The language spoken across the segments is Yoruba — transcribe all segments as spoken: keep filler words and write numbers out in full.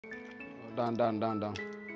Down, down, down, down.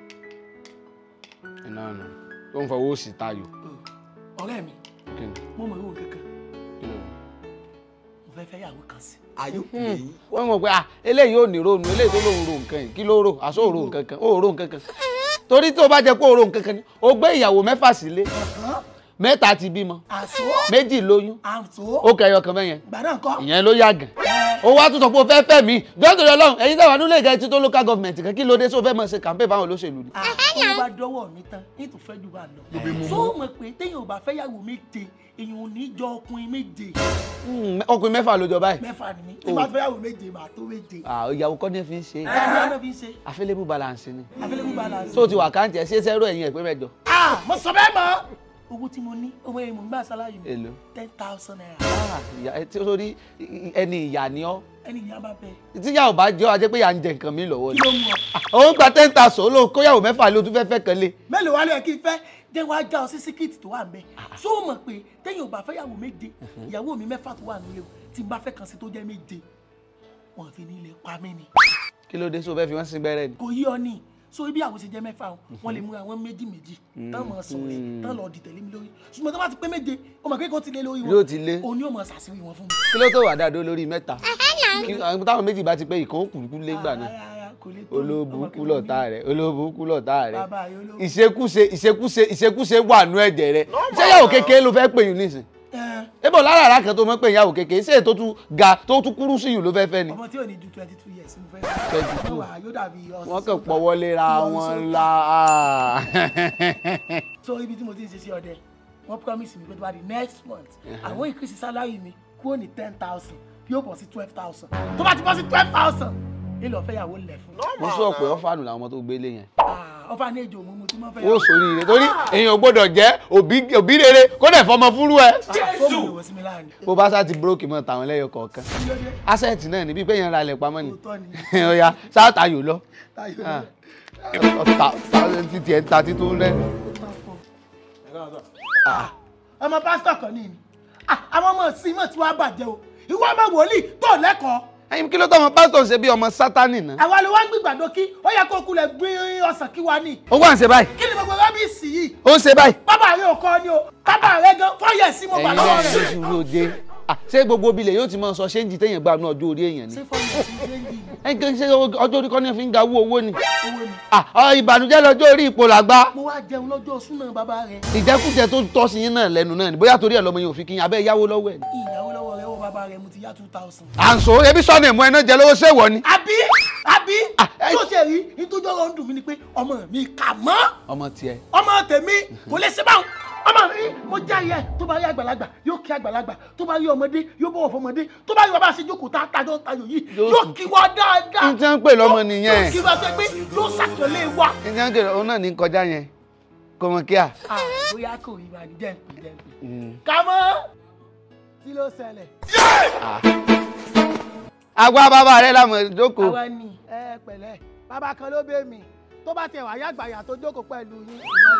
No, no. Don't for what's it, tayo. Ọ̀rẹ́ mi. Okay. Mo mọ̀ ìwọ kankan. Kí ló? Mo fẹ́ fẹ́ yàwó kan sí. Ayo. Wọ́n mọ̀ pé ah eléyìí ò ní ronú, eléyìí tó lóhùn ro nǹkan yìí. Kí ló rò? Aṣọ ò ro nǹkan kan. Ó ro nǹkan kan. Torí tó bá jẹ́ pé ó ro nǹkan kan ni, ó gbé ìyàwó mẹ́fà sílé. Mẹ́ta ti bímọ. Àṣọ. Méjì lóyún. Àṣọ. Ó kẹyọ kan mẹ́yẹn. Gbàdá nǹkan. Ìyẹn ló yàgàn. Ó wá tún sọ pé ó fẹ́ fẹ́ mi. Jọ́ torí Ọlọ́run, ẹ̀yin tẹ́wàá nílé ìgẹ̀ tí tó local government kan kí ló dé só fẹ́ mọ̀ ṣe campaign fáwọn olóṣèlú ni. Àwọn bá dọ́wọ́ mi tán, ní tó fẹ́ jù bá lọ. Sọ mọ̀ pé téèyàn ò bá fẹ́ yàwó méje, èèyàn ò ní jọ ọkùnrin méje. Ọkùnrin mẹ́fà ló jọ báyìí. Mẹ́fà ni mí. Tí bá fẹ́ yàwó méje, màá tó méje. Ìyàwó kọ́ ní fi ń ṣe. Ẹ̀rọ náà fi ń ṣe. Available balance ni. Available balance. Tó ti wà káǹtì ẹ̀ ṣé zero ẹ̀yìn ẹ̀ pé mẹ́jọ. Ah! Mo sọ bẹ́ẹ̀ mọ́. Owó tí mo ní, owó èèmọ̀ ń gbà sáláyì mi. Èló? ten thousand naira. Ah, ìyá tí ó sórí ẹni ìyá ni ọ́. Ẹni ìyá bá bẹ. Tí ìyá ò bá jẹ́ ọ, a jẹ́ pé ìyá ń jẹ nǹkan mi lọ́wọ́ ni. Kí ló mú ọ? Òun gba ten thousand ló kóyàwó mẹ́fà ló tún fẹ́ fẹ́ kan lé. Mélòó wá ló yẹ kí n fẹ́? Jẹ́ wá já ọ sí síkìtì tó wà ń bẹ. Sọ mọ̀ pé téèyàn ò bá fẹ́ yàwó méje, ìyàwó mi mẹ́fà tó wà nílé o, tí n bá fẹ́ kan sí tó jẹ́ méje, wọ́n fi ní ilé pa mí ni. Kí ló dé sọ fẹ́ fi wọ́n sin gbẹ́rẹ́ ni? Kò yí ọ ní. So ibi àwọn ṣe jẹ́ mẹ́fà o, wọ́n lè múra wọn méjì méjì, tán mọ̀ sọ̀rọ̀ tán lọ dìtẹ̀lé mi lórí. Ṣùgbọ́n tó bá ti pé méje, ó mọ̀ pé kó ti lé lórí wọn. Yóò ti lé. Òun ni ó mọ̀ ṣàṣírí wọn fún mi. Kí ló tó wà dáadọ́ lórí mẹ́ta? Táwọn méjì bá ti pé ìkan ó kùrùkù lé gbà náà. Olóbùkú lọ̀tá rẹ̀, olóbùkú lọ̀tá rẹ̀. Ìṣekúṣe ìṣekúṣe ìṣekúṣe wà nú ẹ̀jẹ̀ rẹ̀. Ṣé yàwó kékeré ló fẹ́ pè yín nísìn? Ebo lára ara kan tó mọ̀ pé ìyàwó kékeré ṣé tó tún ga tó tún kúrú sí yìí ló fẹ́ fẹ́ ni. Ọmọ tí ò ní ju twenty two years mo fẹ́. twenty two. Yóò dàbí ọ̀sán. Wọ́n kàn pọ̀ wọlé ra wọn la. So ibi tí mo ti ń ṣiṣẹ́ ọdẹ, wọ́n promise mi pé tó bá di next month, àwọn increase salary mi kúrò ní ten thousand yóò bọ̀ sí twelve thousand. Tó bá ti bọ́ sí twelve thousand, ilé ọ̀fẹ́ ìyàwó lẹ̀ fún. Mo sọ pé ọ́fàánù làwọn ọmọ tó gbélé yẹn. Ọfà ní èjò òun mo ti mọ́ fẹ́. Ó sórí rẹ̀ torí èèyàn ò gbọ́dọ̀ jẹ́ òbí rere kó dẹ̀ fọmọ fúrú ẹ. Jésù. Bó bá sá ti búrókì mọ́ tàwọn lẹ́yọ kọ̀ọ̀kan. Asẹ́ẹ̀tì náà ni bí pé yẹn ra ilẹ̀ pamọ́ ni. Ọya sáà tayò lọ. Títí ẹ̀ ń ta títún rẹ̀. Ọmọ pásítọ̀ kan ní ni. Àwọn ọmọ sí mọ̀ tí wàá bàjẹ́ o. Ìwọ ọmọ wòlíì tó lẹ́kọ̀ọ́. Ẹyin kí ló tọ́ ọmọ pásítọ̀ ṣe bí ọmọ sátánì náà. Àwa ló wá ń gbìgbàdo kí ó yẹ kó kulẹ̀ gbé ọsàn kí wa ní. Ó wà ń ṣe báyìí. Kí ni gbogbo rọ́bìsì yìí? Ó ń ṣe báyìí. Bàbá rẹ̀ ò kọ́ ni o. Bàbá rẹ̀ gan fọ́yẹ̀ sí mo bà lọ́wọ́ rẹ̀. Ẹyin lẹ́yìn ìṣòro ṣé gbogbo obìnrin yóò ti máa sọ ṣéǹjì téèyàn gbà ní ọjọ́ orí èèyàn ni. Ṣé fọ́yẹ̀ sí ṣéǹjì? Ẹyin kí ṣe ọjọ́ orí kọ́ ní fi ń ga owó owó ni. Ìbànújẹ́ lọ́jọ́ orí ipò làgbá. Mo wá jẹun lọ́jọ́ súnà bàbá rẹ̀. Ìjẹkújẹ tó tọ́ sí yín náà lẹ́nu náà ni bóyá torí ẹ̀ lọ́mọ yẹn ò fi kí yín abẹ́ yáwó lọ́wọ́ ẹ̀. Ìyàwó lọ́wọ́ rẹ̀ wọ bàbá rẹ̀ mo ti yá two thousand. À ń sọ ebi sọ́nà ìmú ẹná jẹ lówó ṣèwọ ni. Àbí àbí tó ṣe rí nítorí ọ̀rọ̀ ń dùn mí ni pé ọmọ mi kà mọ́. Ọmọ tiẹ̀. Ọmọ tèmi kò lè ṣe báwọn. Ọmọ mi mo jẹ́ ayẹ tó bá rí àgbàlagbà yóò kí àgbàlagbà tó bá rí ọmọdé yóò bọ̀wọ̀ fọmọdé tó bá rí bàbá ṣe jókòó tá a tajọ́ tajọ́ yìí yóò kí wa dáadáa. N tí wọ́n ń pè lọ́mọ nìyẹn. Yóò kí wa pé pé yóò ṣàtẹ̀lé wa. N tí wọ́n ń pè òun náà ní kọjá yẹn kò mọ̀ kíá. Bóyá kò rí wa ní jẹ́ ìpè jẹ́ ìpè. Kámọ́ kí ló ṣẹlẹ̀. Àgbà bàbá rẹ̀ làmọ̀ jókòó. Àwa ni ẹ pẹ̀lẹ́ bàbá kan ló bẹ̀ mí tó bá tiẹ̀ wá yàgbàyà tó jókòó pẹ̀lú yín.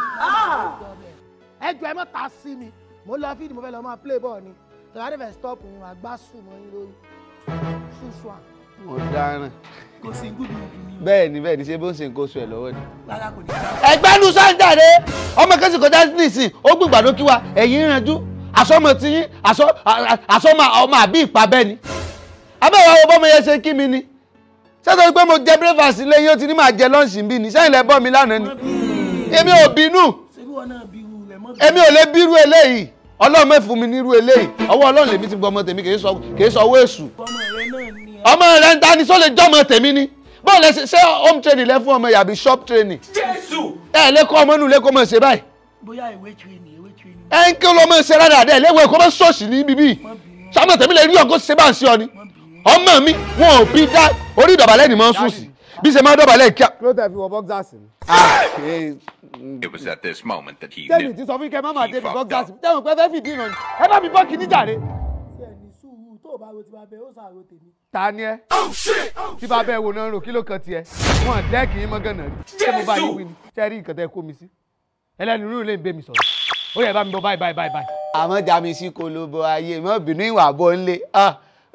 Ẹ jọ ẹ mọ́ ta sí mi mo lọ fídì mo fẹ́ lọ máa play ball ni tọ́lá dé fẹ́ stop yín wá gbá sùn mọ́ yín lórí ṣùṣù à. Mo dáràn. Kò sí gúdù gúdù ni. Bẹ́ẹ̀ ni bẹ́ẹ̀ ni ṣé bó ń ṣe nǹkan oṣù ẹ̀ lọ́wọ́ ni. Rárá kò ní. Ẹgbẹ́ nu sáńjàre ọmọ kẹ́sì kọjá nísìn ó gbìgbàdo kí wa ẹ̀yìn ìrànjú àsọmọ tí yín àsọmọ ọmọ àbí ìpàbẹ́ ni. Abẹ́wò àwọn bọ́mọ yẹn ṣe kí mi ni. Ṣé pé mo jẹ breakfast lé yín ó ti ní máa jẹ lunch bí ni sẹ́yìn lẹ bọ́ mi lánàá ni. Èmi ò bínú. Èmi ò lè bírú eléyìí. Ọlọ́run mẹ́ fún mi nírú eléyìí. Ọwọ́ Ọlọ́run lèmi ti gbọ́ ọmọ tèmi kì í sọ owó èṣù. Ọmọ rẹ̀ ń ta ni sọ lè jọ́mọ tèmi ni. Bọ́ọ̀ lẹ ṣe home training lẹ fún ọmọ yàbí shop training. Jésù. Ẹ lè kọ́ ọmọ inú ilé kó mọ̀ ṣe báyìí. Bóyá ìwé training ìwé training. Ẹ ń kí ló mọ̀ ṣe rárá dẹ̀ léwé kó mọ̀ ṣọ́ọ̀ṣì ní bíbí. Sọmọ tèmi lè rí ọgọ́ ṣe bá ń ṣe ọ ni. Ọmọ mi wọn ò bí dá orí ìdọ̀bálẹ̀ ni mo ń sùn sí. Bí ṣe máa dọ̀bálẹ̀ kíá. Kí ló tẹ̀ fi wọ boxers ni? It was at this moment that he Tẹ́mi knew. ti sọ fún kẹ́ má máa débi boxers. Tẹ́mi pẹ́ fẹ́ fìdí ìrànjú. Ẹ bá mi bọ́ kíní jàre. Tí ẹ ní sùúrù tó o bá ro ti bá bẹ ó sàrò tèmi. Ta ni ẹ? Tí bá bẹ́ẹ̀ wo náà rò kí ló kan tiẹ̀? Wọ́n dẹ́kì yín mọ́gànnà rí. Ṣé mo bá yín wí ni? Ṣé rí nǹkan tẹ́ kó mi sí? Ẹlẹ́nu rúrù lè ń bẹ́ mi sọ̀rọ̀. Ó yẹ bá mi bọ́ báyìí báyìí báyìí báyìí. Àmọ́ já mi sí kolobo ayé mọ́ bínú ìwà bọ́ ń lé.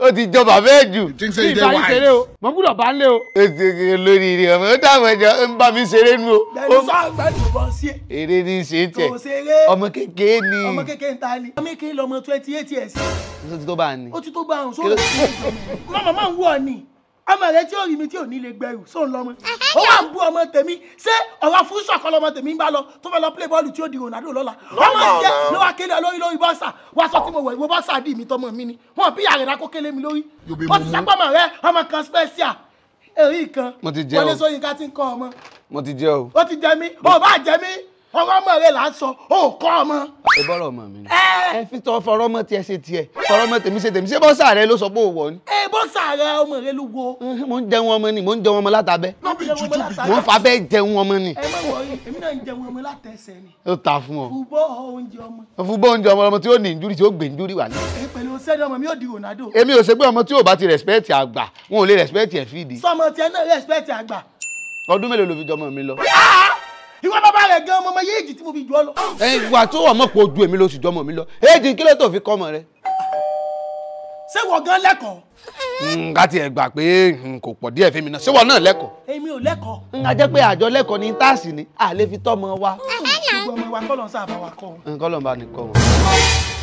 ó ti jọ bàbá ẹ̀ jù. Bí ìbá yín ṣeré o, mo gbúdọ̀ bá ń lé o. Ó ti ṣe lórí rẹ̀ ọmọ ó dáhùn ẹjọ́ ń bá mi ṣeré nu o. Bẹ́ẹ̀ni sọ àgbàdo bọ́ sí ẹ̀. Èrè ní ṣe tẹ̀. Kò ṣeré. Ọmọ kékeré ni. Ọmọ kékeré ń ta ni. Ọmọ kékeré lọmọ twenty eight years. Ó ti tó bá a ní. Ó ti tó gbà hàn sórí ìjọba. Màmá máa ń wú ọ ni. Ọmọ rẹ tí ó rí mi tí ò ní lè gbẹrù sóun lọmọ. Ó wà ń bú ọmọ tèmi. Ṣé ọ̀rọ̀ fún ṣọ̀kọ́ lọmọ tèmi ń bá lọ tó fẹ́ lọ play bọ́ọ̀lù tí ó di Ronaldo lọ́la? Ọmọ jẹ́ ló wá kélé lórí lórí bọ́ọ̀sà. Wá sọ tí mo wẹ̀ ìwọ bọ́ọ̀sà dì mí tọmọ mi ni. Wọ́n bí àrẹ̀dá kó kélé mi lórí. Ó ti sápamọ́ rẹ ọmọ kan special. Èrí kan. Mo ti jẹ́ o. Wọlé Ṣóyínká ti ń kọ́ ọmọ. Mo ti jẹ́ o. Ó ti jẹ mí. Ó bá jẹ mí. Ọ̀rọ̀ ọmọ rẹ là ń sọ. Ó kọ́ ọmọ. Ẹ bọ́rọ̀ ọmọ mi ni. Ẹ fi tọ́ fọ̀rọ̀ ọmọ tiẹ̀ ṣe tiẹ̀. Fọ̀rọ̀ ọmọ tèmi ṣe tèmi. Ṣé bọ́sà rẹ ló sọ pé ó wọ̀ ni? Ẹ bọ́sà rẹ ọmọ rẹ ló wo. Mo ń jẹun ọmọ ni, mo ń jẹun ọmọ látàbẹ́. Má bí jẹun ọmọ látàbẹ́. Mo ń fa bẹ́ẹ̀ jẹun ọmọ ni. Ẹ má wọrí, èmi náà ń jẹun ọmọ látẹsẹ̀ ni. Ó ta fún ọ. Fúbọ́ oúnjẹ ọmọ. Fún bó oúnjẹ ọmọ ọmọ tí ó ní ìjúrí tí ó gbé ìjúrí wà ní. Ẹ pẹ̀lú sẹ́ni ọmọ mi yóò di Ronaldo. Èmi ò ṣe pé ọmọ tí ò bá ti respect àgbà, wọn ò lè respect ẹ̀ fìdí. Sọmọ tiẹ̀ náà respect àgbà. Ọdún mélòó ló fi jọmọ mi lọ? Ìwọ bàbá rẹ̀ gan ọmọ yé èjì tí mo fi jù ọ lọ. Ẹ wà tó ọmọ pọ̀ ojú èmi ló sì jọmọ mi lọ. Èjì kí ló tó fi kọ́ ọmọ rẹ? Ṣé wọ gan lẹ́kọ̀ọ́? Ká tiẹ̀ gbà pé kò pọ̀ díẹ̀ fún mi náà. Ṣé wọ́n náà lẹ́kọ̀ọ́? Èmi ò lẹ́kọ̀ọ́. A jẹ́ pé àjọ lẹ́kọ̀ọ́ ní táàsì ni, a lè fi tọ́mọ wa. Gbogbo ọmọ wa kọ́ lọ sáà bá wa kọ́ wọn. Nǹkan lọ́nba ni kọ́ wọn.